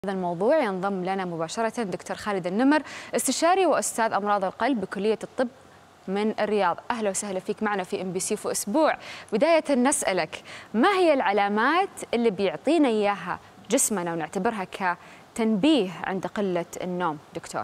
هذا الموضوع ينضم لنا مباشرة دكتور خالد النمر، استشاري وأستاذ أمراض القلب بكلية الطب من الرياض. أهلا وسهلا فيك معنا في MBC في أسبوع. بداية نسألك، ما هي العلامات اللي بيعطينا إياها جسمنا ونعتبرها كتنبيه عند قلة النوم دكتور؟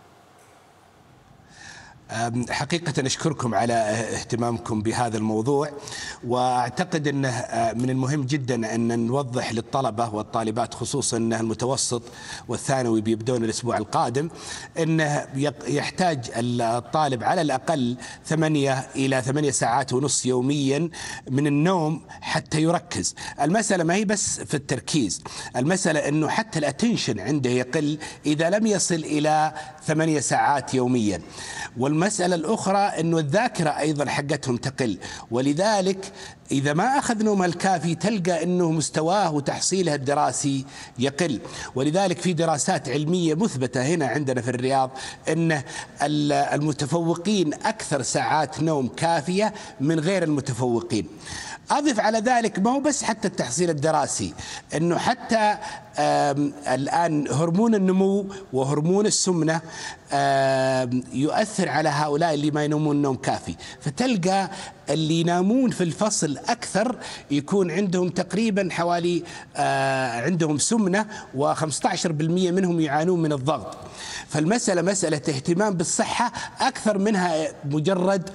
حقيقة أشكركم على اهتمامكم بهذا الموضوع، وأعتقد أنه من المهم جدا أن نوضح للطلبة والطالبات خصوصا أن المتوسط والثانوي بيبدون الأسبوع القادم أنه يحتاج الطالب على الأقل 8 إلى 8 ساعات ونص يوميا من النوم حتى يركز. المسألة ما هي بس في التركيز، المسألة أنه حتى الاتنشن عنده يقل إذا لم يصل إلى 8 ساعات يوميا. والمسألة الأخرى أنه الذاكرة أيضا حقتهم تقل، ولذلك إذا ما أخذ نومه الكافي تلقى أنه مستواه وتحصيله الدراسي يقل. ولذلك في دراسات علمية مثبتة هنا عندنا في الرياض أن المتفوقين أكثر ساعات نوم كافية من غير المتفوقين. أضف على ذلك ما هو بس حتى التحصيل الدراسي، أنه حتى الآن هرمون النمو وهرمون السمنة يؤثر على هؤلاء اللي ما ينومون نوم كافي. فتلقى اللي ينامون في الفصل أكثر يكون عندهم تقريبا حوالي عندهم سمنة، و15% منهم يعانون من الضغط. فالمسألة مسألة اهتمام بالصحة أكثر منها مجرد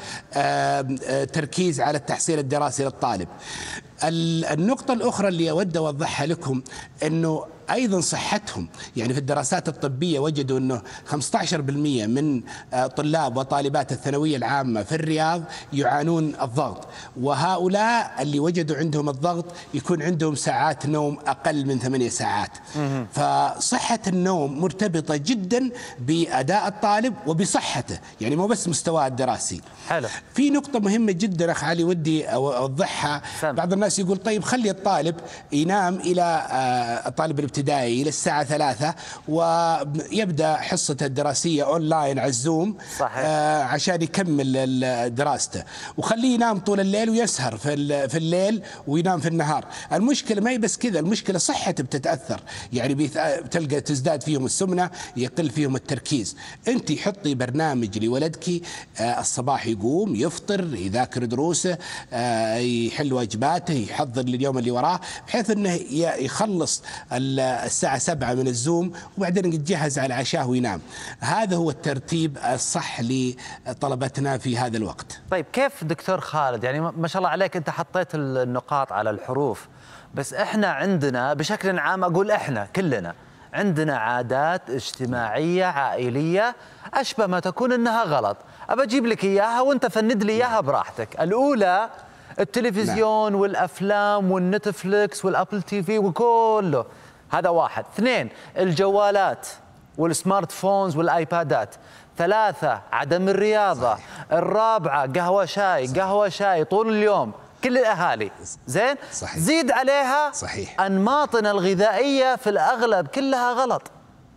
تركيز على التحصيل الدراسي للطالب. النقطة الأخرى اللي أود أوضحها لكم أنه أيضا صحتهم، يعني في الدراسات الطبية وجدوا أنه 15% من طلاب وطالبات الثانوية العامة في الرياض يعانون الضغط، وهؤلاء اللي وجدوا عندهم الضغط يكون عندهم ساعات نوم أقل من 8 ساعات. فصحة النوم مرتبطة جدا بأداء الطالب وبصحته، يعني مو بس مستواه الدراسي. حلو. في نقطة مهمة جدا أخ علي ودي أوضحها. بعض الناس يقول طيب خلي الطالب ينام إلى الطالب الابتدائي إلى الساعة 3 ويبدأ حصته الدراسية أونلاين على الزوم. صحيح. عشان يكمل دراسته، وخليه ينام طول الليل ويسهر في الليل وينام في النهار. المشكلة ما هي بس كذا، المشكلة صحته بتتأثر، يعني بتلقى تزداد فيهم السمنة، يقل فيهم التركيز. أنت حطي برنامج لولدك الصباح يقوم يفطر يذاكر دروسه يحل واجباته يحضر لليوم اللي وراه، بحيث أنه يخلص الساعة 7 من الزوم وبعدين يتجهز على عشاه وينام. هذا هو الترتيب الصح لطلبتنا في هذا الوقت. طيب كيف دكتور خالد، يعني ما شاء الله عليك أنت حطيت النقاط على الحروف، بس إحنا عندنا بشكل عام، أقول إحنا كلنا عندنا عادات اجتماعية عائلية أشبه ما تكون أنها غلط. أبى أجيب لك إياها وأنت فند لي إياها براحتك. الأولى التلفزيون والأفلام والنتفليكس والأبل تي في وكله، هذا واحد. 2 الجوالات والسمارت فونز والآيبادات. 3 عدم الرياضة. صحيح. 4 قهوة شاي قهوة شاي طول اليوم، كل الأهالي. زين. صحيح. زيد عليها صحيح. أنماطنا الغذائية في الأغلب كلها غلط.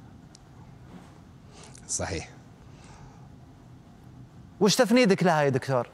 صحيح. وش تفنيدك لها يا دكتور؟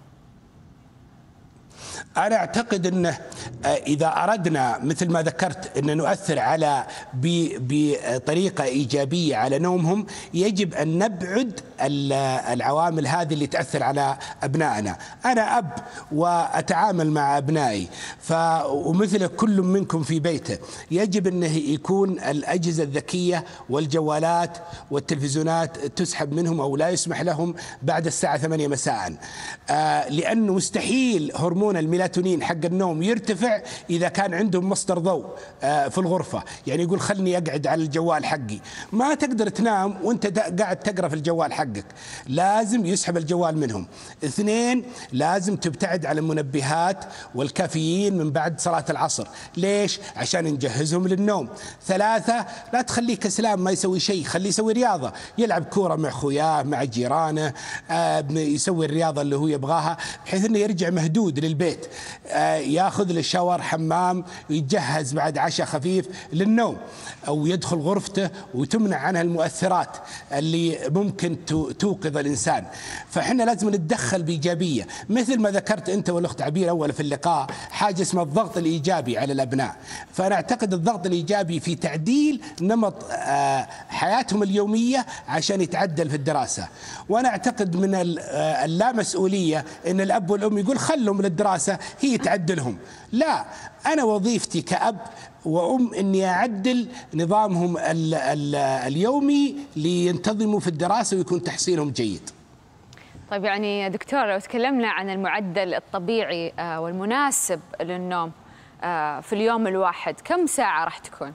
أنا أعتقد أنه إذا أردنا مثل ما ذكرت أن نؤثر على بطريقة إيجابية على نومهم، يجب أن نبعد العوامل هذه اللي تأثر على أبنائنا. أنا أب وأتعامل مع أبنائي، ومثل كل منكم في بيته يجب أنه يكون الأجهزة الذكية والجوالات والتلفزيونات تسحب منهم أو لا يسمح لهم بعد الساعة 8 مساء، لأنه مستحيل هرمون الميلاتونين حق النوم يرتفع إذا كان عندهم مصدر ضوء في الغرفة. يعني يقول خلني أقعد على الجوال حقي، ما تقدر تنام وانت قاعد تقرأ في الجوال حقك، لازم يسحب الجوال منهم. 2 لازم تبتعد عن المنبهات والكافيين من بعد صلاة العصر. ليش؟ عشان نجهزهم للنوم. 3 لا تخليه كسلان ما يسوي شيء، خليه يسوي رياضة، يلعب كورة مع خوياه مع جيرانه، يسوي الرياضة اللي هو يبغاها، بحيث انه يرجع مهدود للبيت. البيت، ياخذ له شاور حمام، ويتجهز بعد عشاء خفيف للنوم، أو يدخل غرفته وتمنع عنها المؤثرات اللي ممكن توقظ الإنسان. فإحنا لازم نتدخل بإيجابية، مثل ما ذكرت أنت والأخت عبير أول في اللقاء حاجة اسمها الضغط الإيجابي على الأبناء. فأنا أعتقد الضغط الإيجابي في تعديل نمط حياتهم اليومية عشان يتعدل في الدراسة. وأنا أعتقد من اللامسؤولية أن الأب والأم يقول خلهم للدراسة هي تعدلهم. لا، أنا وظيفتي كأب وأم أني أعدل نظامهم اليومي لينتظموا في الدراسة ويكون تحصيلهم جيد. طيب يعني دكتور، لو تكلمنا عن المعدل الطبيعي والمناسب للنوم في اليوم الواحد، كم ساعة راح تكون؟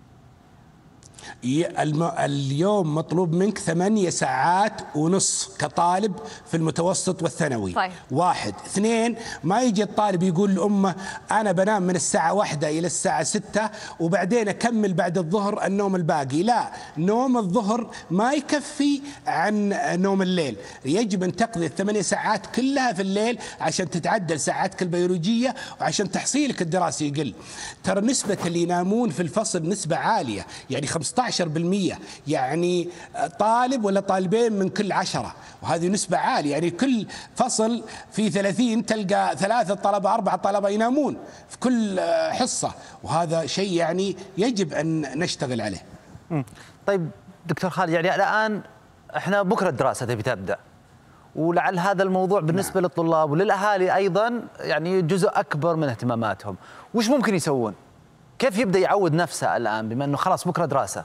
اليوم مطلوب منك 8 ساعات ونص كطالب في المتوسط والثانوي. طيب. 1. 2، ما يجي الطالب يقول لأمه أنا بنام من الساعة 1 إلى الساعة 6 وبعدين أكمل بعد الظهر النوم الباقي. لا، نوم الظهر ما يكفي عن نوم الليل. يجب أن تقضي 8 ساعات كلها في الليل عشان تتعدل ساعاتك البيولوجية وعشان تحصيلك الدراسي يقل. ترى نسبة اللي ينامون في الفصل نسبة عالية، يعني 15%، يعني طالب ولا طالبين من كل 10، وهذه نسبة عالية. يعني كل فصل في 30 تلقى 3 طلبة 4 طلبة ينامون في كل حصة، وهذا شيء يعني يجب أن نشتغل عليه. طيب دكتور خالد، يعني الآن احنا بكرة الدراسة تبي تبدأ، ولعل هذا الموضوع بالنسبة للطلاب وللأهالي أيضا يعني جزء أكبر من اهتماماتهم. وش ممكن يسوون؟ كيف يبدأ يعود نفسه الآن بما أنه خلاص بكرة دراسة؟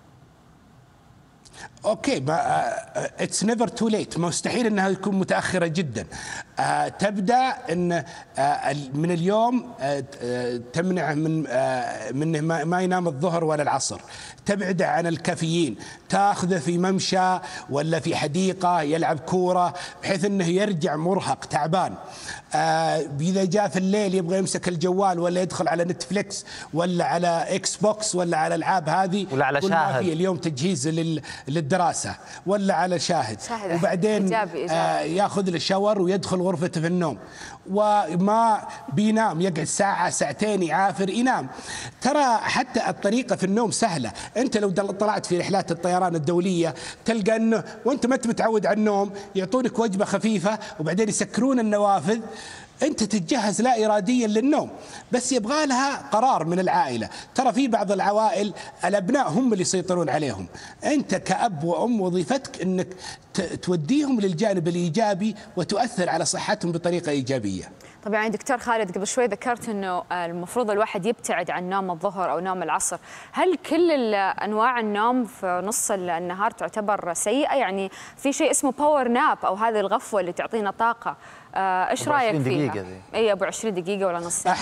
اوكي، اتس نيفر تو ليت، مستحيل انها تكون متاخره جدا. تبدا ان من اليوم تمنع من ما ينام الظهر ولا العصر، تبعده عن الكافيين، تاخذه في ممشى ولا في حديقه يلعب كوره بحيث انه يرجع مرهق تعبان. اذا جاء في الليل يبغى يمسك الجوال ولا يدخل على نتفليكس ولا على اكس بوكس ولا على الالعاب هذه ولا على شاهد، في اليوم تجهيز للدراسة ولا على شاهد، وبعدين ياخذ له شاور ويدخل غرفته في النوم، وما بينام، يقعد ساعة ساعتين يعافر ينام. ترى حتى الطريقة في النوم سهلة. أنت لو طلعت في رحلات الطيران الدولية تلقى أنه وأنت ما متعود على النوم يعطونك وجبة خفيفة وبعدين يسكرون النوافذ، أنت تتجهز لا إراديا للنوم، بس يبغى لها قرار من العائلة. ترى في بعض العوائل الأبناء هم اللي يسيطرون عليهم. أنت كأب وأم وظيفتك أنك توديهم للجانب الإيجابي وتؤثر على صحتهم بطريقة إيجابية. طبعا يعني دكتور خالد، قبل شوي ذكرت أنه المفروض الواحد يبتعد عن نوم الظهر أو نوم العصر. هل كل أنواع النوم في نص النهار تعتبر سيئة؟ يعني في شيء اسمه باور ناب أو هذه الغفوة اللي تعطينا طاقة، ايش رايك فيها؟ اي ابو 20 دقيقة ولا نص ساعة.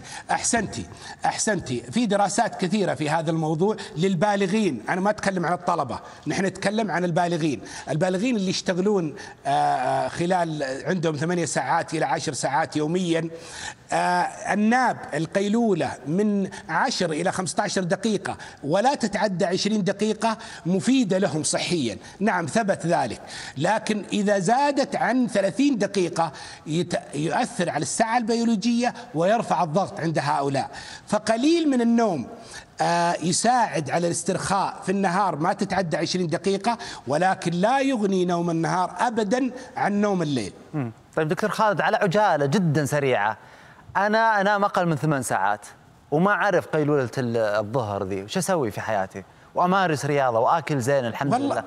احسنتي. في دراسات كثيرة في هذا الموضوع للبالغين، انا ما اتكلم عن الطلبة، نحن نتكلم عن البالغين اللي يشتغلون خلال عندهم 8 ساعات الى 10 ساعات يوميا. الناب القيلولة من 10 إلى 15 دقيقة ولا تتعدى 20 دقيقة مفيدة لهم صحيا، نعم ثبت ذلك، لكن إذا زادت عن 30 دقيقة يؤثر على الساعة البيولوجية ويرفع الضغط عند هؤلاء. فقليل من النوم يساعد على الاسترخاء في النهار ما تتعدى 20 دقيقة، ولكن لا يغني نوم النهار أبدا عن نوم الليل. طيب دكتور خالد، على عجالة جدا سريعة، أنا أنام أقل من 8 ساعات وما أعرف قيلولة الظهر ذي، وش أسوي في حياتي؟ وأمارس رياضة وآكل زين الحمد لله.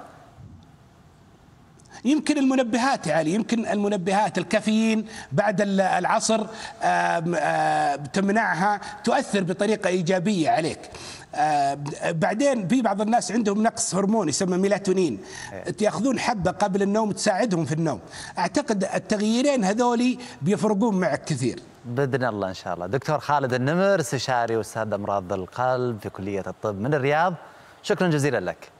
يمكن المنبهات يا علي، يمكن المنبهات، الكافيين بعد العصر تمنعها، تؤثر بطريقة إيجابية عليك. بعدين في بعض الناس عندهم نقص هرمون يسمى ميلاتونين، ياخذون حبة قبل النوم تساعدهم في النوم. أعتقد التغييرين هذولي بيفرقون معك كثير بإذن الله إن شاء الله. دكتور خالد النمر، استشاري وأستاذ أمراض القلب في كلية الطب من الرياض، شكرا جزيلا لك.